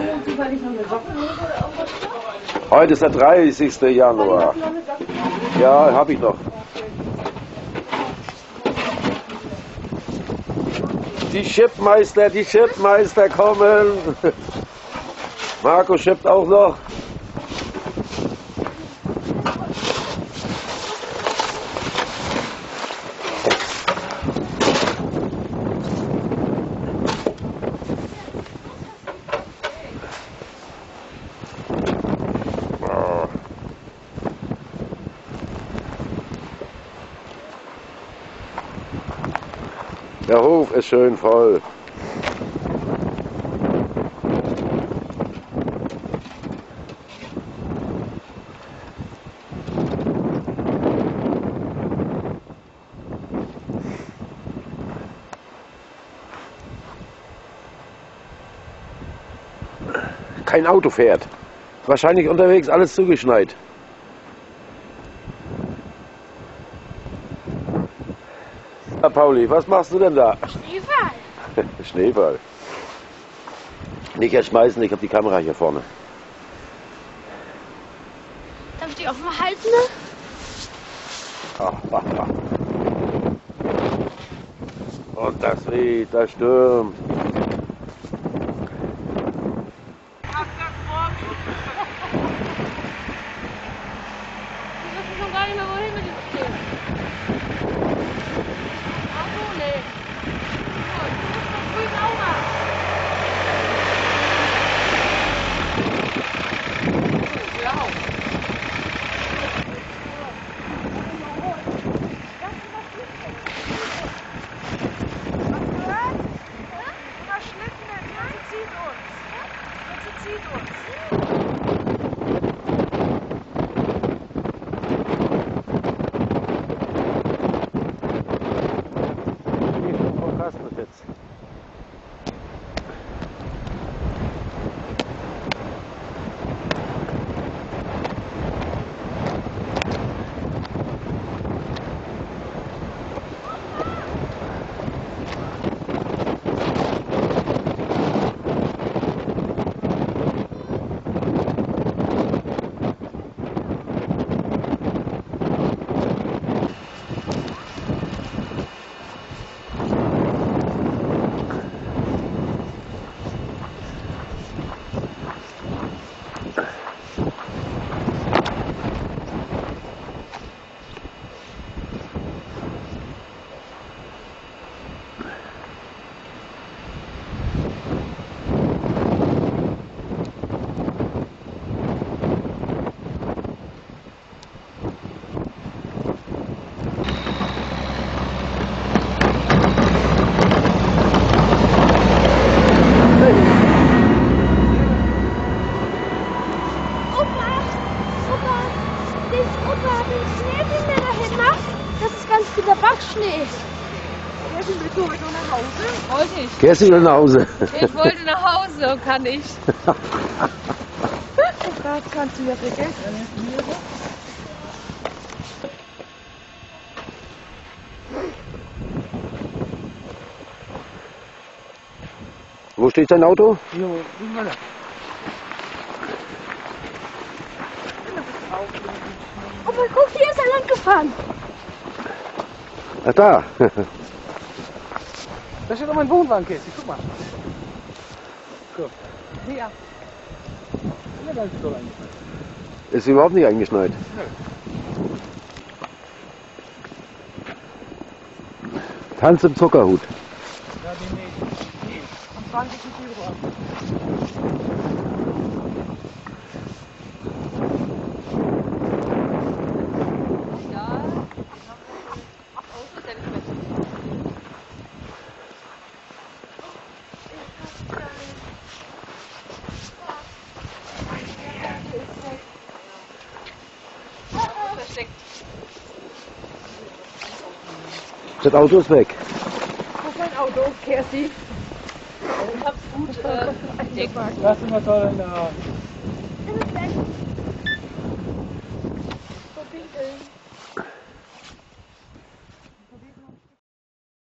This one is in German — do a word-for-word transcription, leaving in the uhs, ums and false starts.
Heute ist der dreißigste Januar. Ja, habe ich noch. Die Chipmeister, die Chipmeister kommen. Marco schippt auch noch. Der Hof ist schön voll. Kein Auto fährt. Wahrscheinlich unterwegs alles zugeschneit. Ja, Pauli, was machst du denn da? Schneeball. Schneeball. Nicht erschmeißen, ich habe die Kamera hier vorne. Darf ich die auch mal halten? Ach, ach, ach. Und das weht, das stürmt. Wir wissen schon gar nicht mehr, wohin wir die stehen. Ach so, nee. Oh, du musst doch früh sauber. Ja. Jetzt. Der Backschnee. Kerstin, willst du heute noch nach Hause? Wollte ich. Kerstin will nach Hause. Ich wollte nach Hause und kann nicht. Das kannst du ja vergessen. Wo steht dein Auto? Jo, wie war das? Oh, mal guck, hier ist er lang gefahren. Ach da. Da steht doch mein Wohnwagen, Kerstin, guck mal. So. Ja. Ja, da ist es doch eingeschneit. Ist überhaupt nicht eingeschneit. Nö. Tanz im Zuckerhut. Ja, demnächst. Am zwanzigsten Februar. Ja. Das Auto ist weg. Wo ist mein Auto, Kerstin? Ich hab's gut äh, entdeckt. Das ist immer toll in der Hand. Ist es weg? So pinkeln.